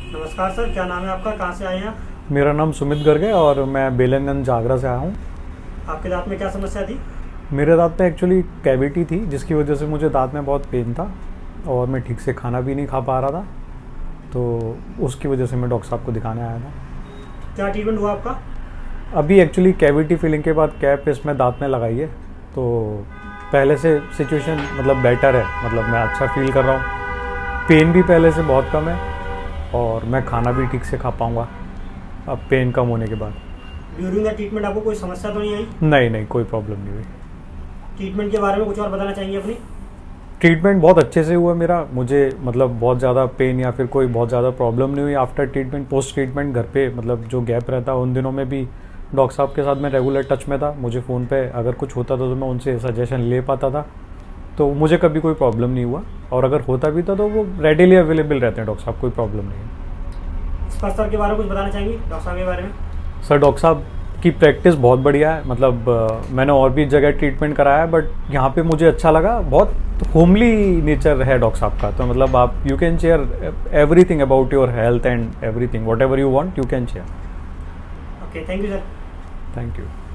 नमस्कार सर, क्या नाम है आपका, कहाँ से आए हैं आप? मेरा नाम सुमित गर्ग है और मैं बेलनगंज आगरा से आया हूँ। आपके दांत में क्या समस्या थी? मेरे दांत में एक्चुअली कैविटी थी, जिसकी वजह से मुझे दांत में बहुत पेन था और मैं ठीक से खाना भी नहीं खा पा रहा था। तो उसकी वजह से मैं डॉक्टर साहब को दिखाने आया था। क्या ट्रीटमेंट हुआ आपका? अभी एक्चुअली कैविटी फिलिंग के बाद कैप इसमें दांत में लगाई है, तो पहले से सिचुएशन मतलब बेटर है, मतलब मैं अच्छा फील कर रहा हूँ। पेन भी पहले से बहुत कम है और मैं खाना भी ठीक से खा पाऊँगा अब पेन कम होने के बाद। ड्यूरिंग द ट्रीटमेंट आपको कोई समस्या तो नहीं आई? नहीं नहीं, कोई प्रॉब्लम नहीं हुई। ट्रीटमेंट के बारे में कुछ और बताना चाहेंगे अपनी? ट्रीटमेंट बहुत अच्छे से हुआ मेरा, मुझे मतलब बहुत ज़्यादा पेन या फिर कोई बहुत ज़्यादा प्रॉब्लम नहीं हुई आफ्टर ट्रीटमेंट। पोस्ट ट्रीटमेंट घर पे मतलब जो गैप रहता उन दिनों में भी डॉक्टर साहब के साथ मैं रेगुलर टच में था। मुझे फ़ोन पे अगर कुछ होता था तो मैं उनसे सजेशन ले पाता था, तो मुझे कभी कोई प्रॉब्लम नहीं हुआ। और अगर होता भी था तो वो रेडिली अवेलेबल रहते हैं डॉक्टर साहब, कोई प्रॉब्लम नहीं है। स्पर्श सर के बारे में कुछ बताना चाहेंगे, डॉक्टर साहब के बारे में? सर डॉक्टर साहब की प्रैक्टिस बहुत बढ़िया है, मतलब मैंने और भी जगह ट्रीटमेंट कराया है बट यहाँ पे मुझे अच्छा लगा। बहुत होमली नेचर है डॉक्टर साहब का, तो मतलब आप you can share everything about your health and everything, whatever you want you can share. Okay, thank you sir. Thank you.